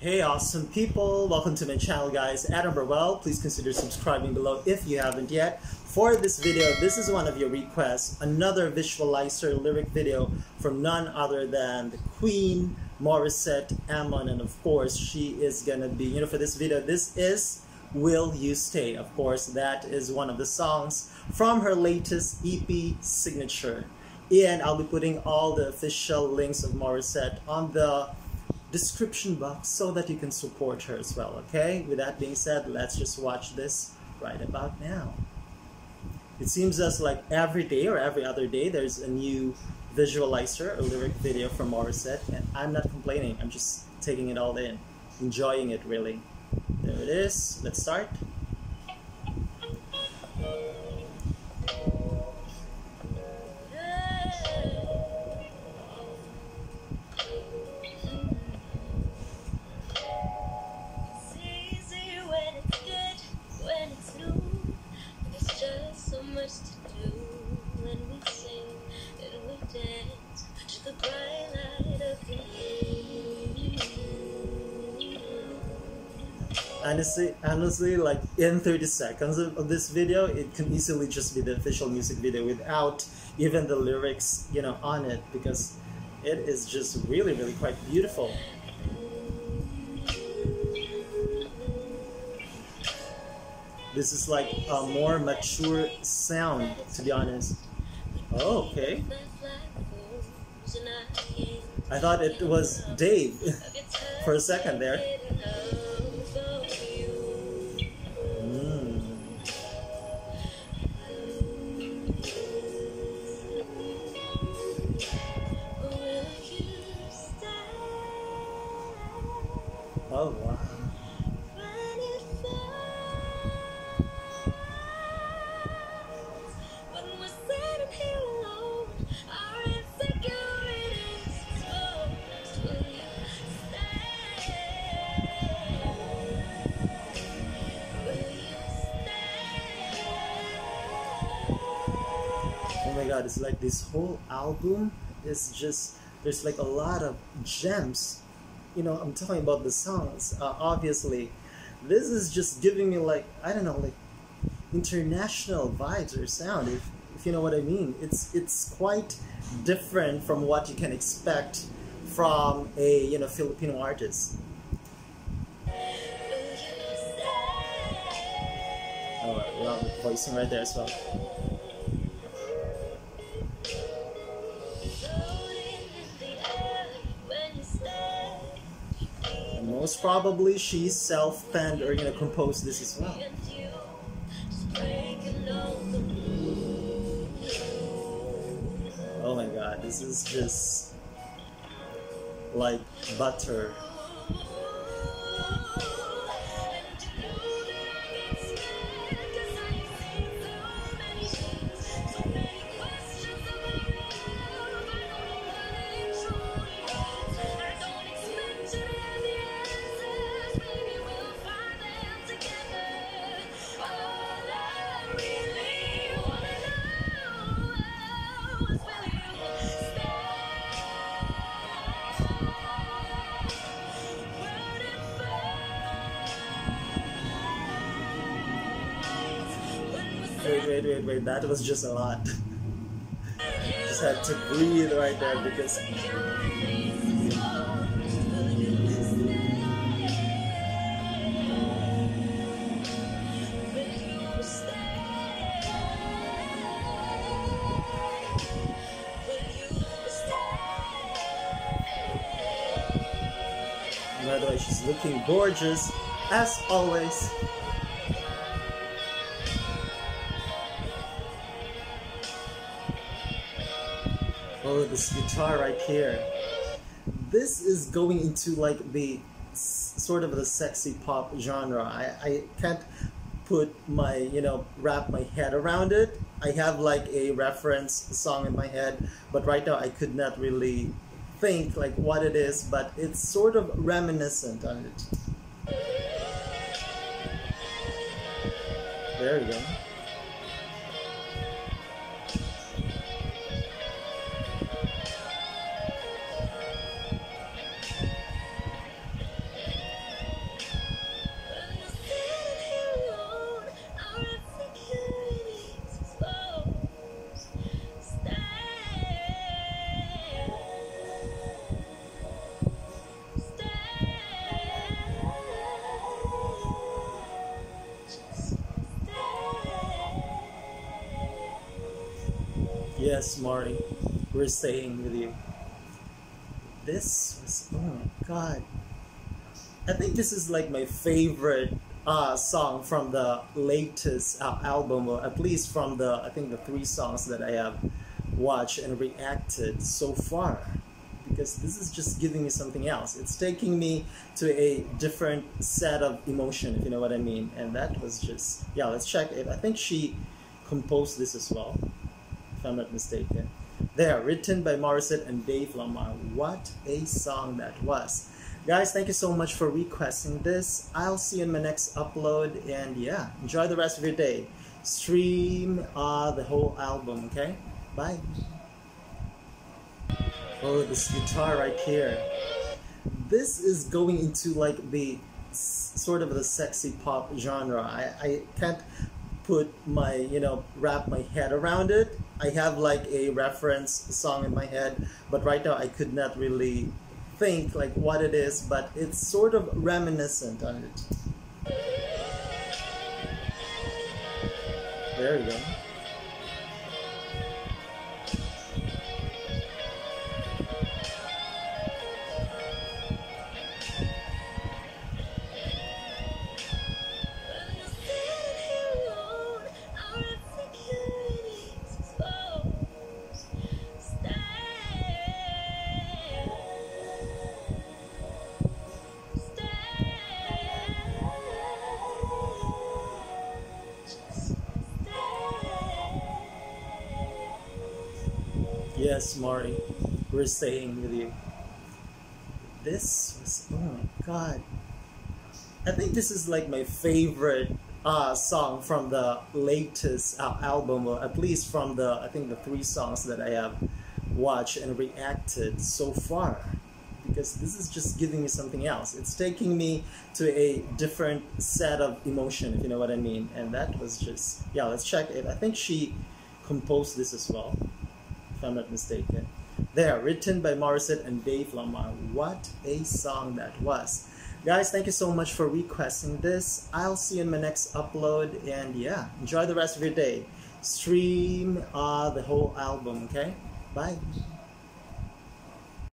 Hey awesome people, welcome to my channel guys. Adam Burwell, please consider subscribing below if you haven't yet. For this video, this is one of your requests, another visualizer lyric video from none other than the Queen, Morissette Amon, and of course she is gonna be, for this video, this is Will You Stay. Of course, that is one of the songs from her latest EP, Signature. And I'll be putting all the official links of Morissette on the description box so that you can support her as well, okay? With that being said, let's just watch this right about now. It seems as like every day or every other day there's a new visualizer, a lyric video from Morissette, and I'm not complaining, I'm just taking it all in, enjoying it really. There it is, let's start. Honestly, like in 30 seconds of this video, it can easily just be the official music video without even the lyrics, on it, because it is just really quite beautiful. This is like a more mature sound, to be honest. Oh, okay. I thought it was Dave for a second there. Oh wow. Oh my god, it's like this whole album is just, there's like a lot of gems. I'm talking about the songs, obviously. This is just giving me like, I don't know, like international vibes or sound, if you know what I mean. It's quite different from what you can expect from a, Filipino artist. Oh, well, the voicing right there as well. Most probably she self-penned or composed this as well. Oh my god, this is just like butter. Wait, that was just a lot. Just had to breathe right there because by the way, she's looking gorgeous as always. Oh, this guitar right here. This is going into like the sort of the sexy pop genre. I can't put my, wrap my head around it. I have like a reference song in my head, but right now I could not really think like what it is, but it's sort of reminiscent on it. There we go. Yes, Mari, we're staying with you. This was, oh my god. I think this is like my favorite song from the latest album, or at least from the, I think the 3 songs that I have watched and reacted so far. Because this is just giving me something else. It's taking me to a different set of emotion, if you know what I mean. And that was just, yeah, let's check it. I think she composed this as well, if I'm not mistaken. There, written by Morissette and Dave Lamar. What a song that was. Guys, thank you so much for requesting this. I'll see you in my next upload. And yeah, enjoy the rest of your day. Stream the whole album, okay? Bye. Oh, this guitar right here. This is going into like the sort of the sexy pop genre. I can't put my, wrap my head around it. I have like a reference song in my head, but right now I could not really think like what it is, but it's sort of reminiscent on it. There you go. Yes, Mari, we're staying with you. This was, oh my god. I think this is like my favorite song from the latest album, or at least from the, I think the 3 songs that I have watched and reacted so far. Because this is just giving me something else. It's taking me to a different set of emotion, if you know what I mean. And that was just, yeah, let's check it. I think she composed this as well, if I'm not mistaken. There, written by Morissette and Dave Lamar. What a song that was. Guys, thank you so much for requesting this. I'll see you in my next upload. And yeah, enjoy the rest of your day. Stream the whole album, okay? Bye.